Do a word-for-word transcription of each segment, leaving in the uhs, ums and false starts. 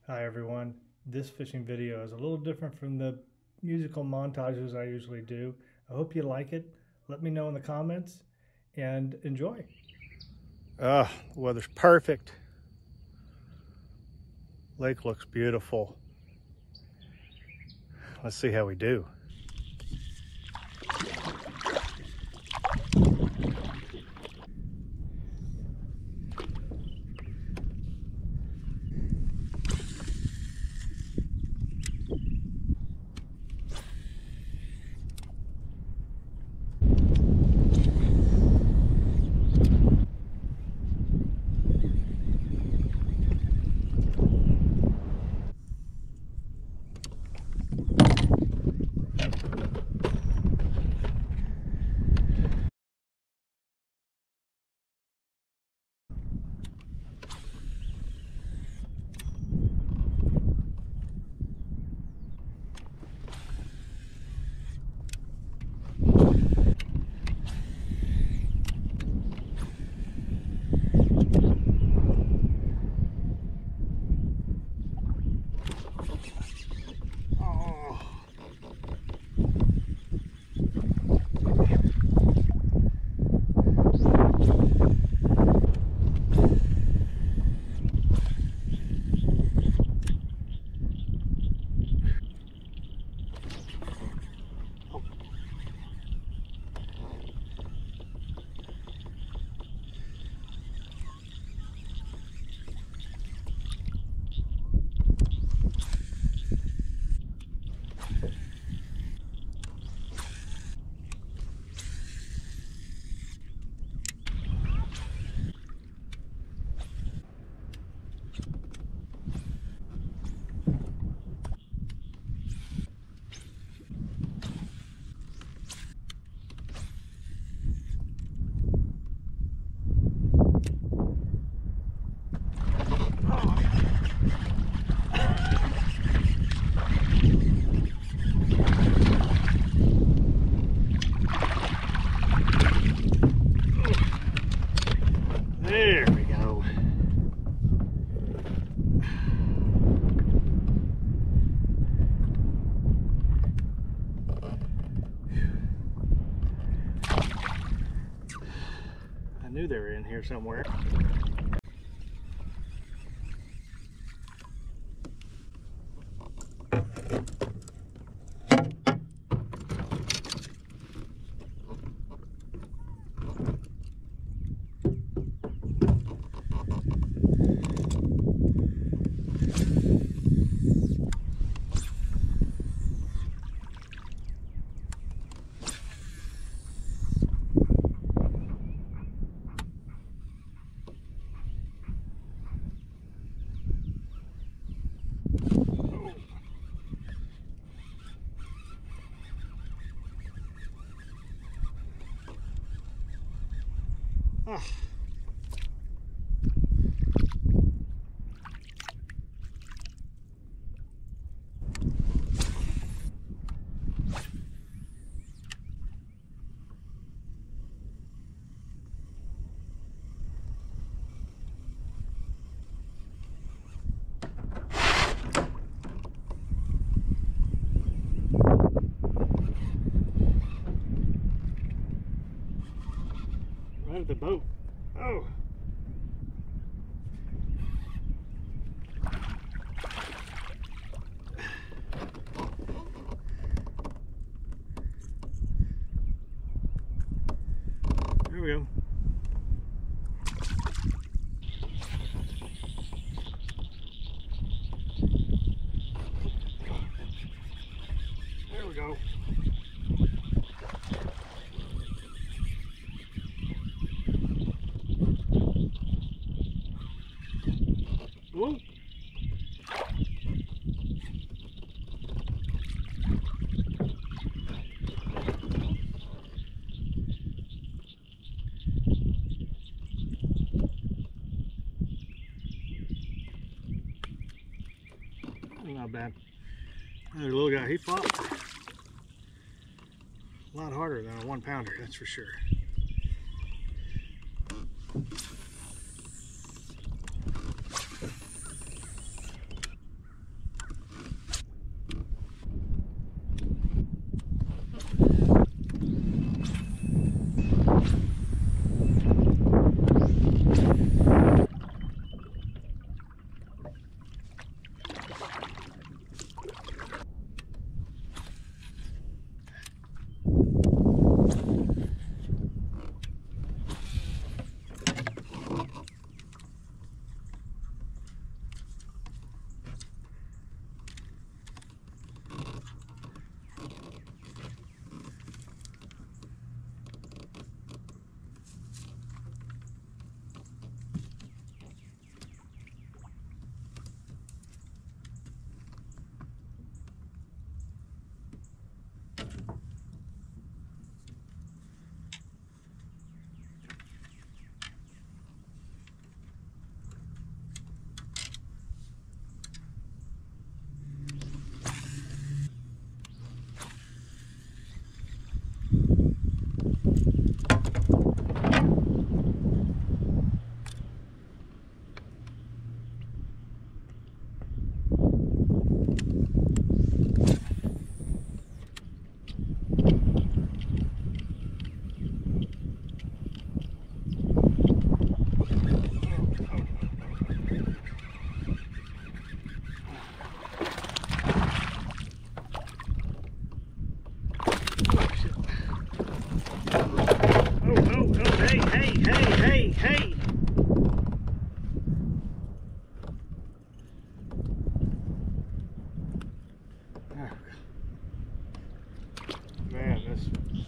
Hi everyone. This fishing video is a little different from the musical montages I usually do. I hope you like it. Let me know in the comments and enjoy. Ah, the weather's perfect. Lake looks beautiful. Let's see how we do. There we go. I knew they were in here somewhere. Ah. Right at the boat. Oh. There we go. There we go. Whoa. Not bad. That little guy, he fought a lot harder than a one pounder, that's for sure.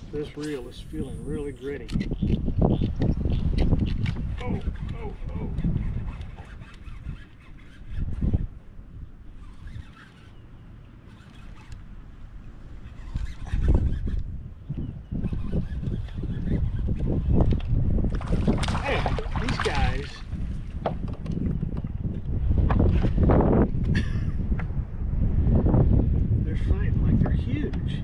This reel is feeling really gritty. Oh, oh, oh. Hey, these guys. They're fighting like they're huge.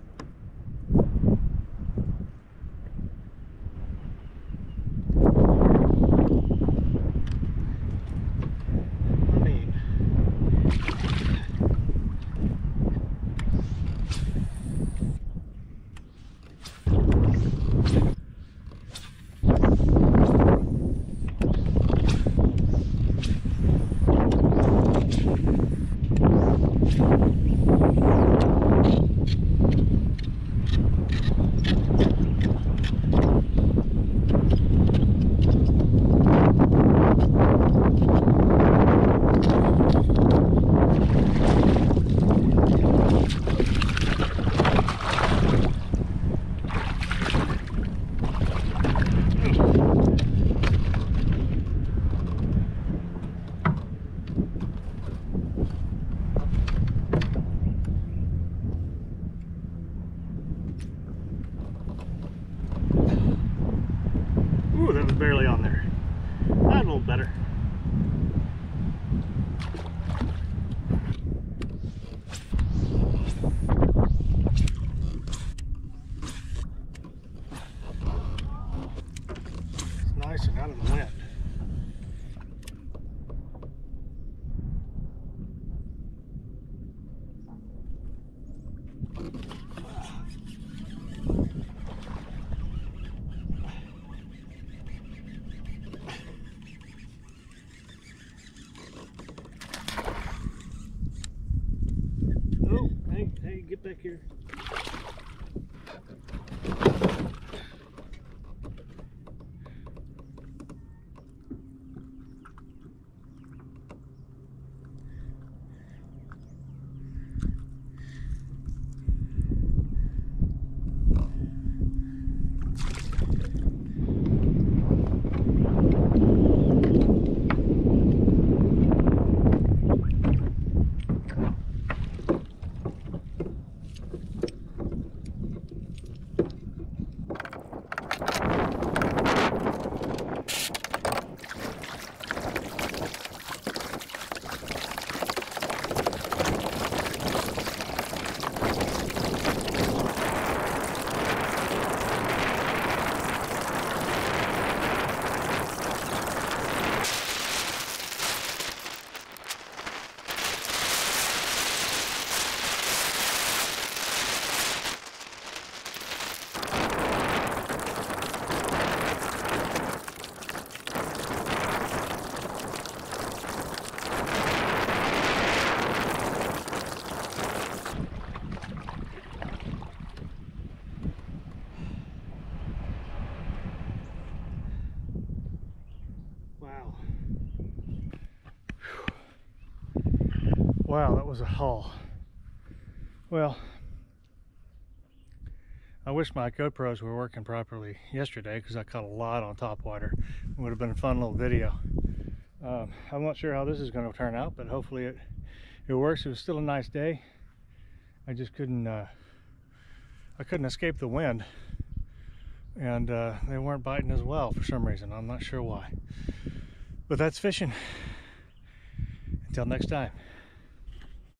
Ooh, that was barely on there. That's a little better. It's nice and out of the wind. Oh, hey, hey, get back here. Wow. Wow, that was a haul. Well, I wish my GoPros were working properly yesterday because I caught a lot on topwater. It would have been a fun little video. Um, I'm not sure how this is going to turn out, but hopefully it, it works. It was still a nice day. I just couldn't, uh, I couldn't escape the wind. And uh, they weren't biting as well for some reason. I'm not sure why. But that's fishing. Until next time.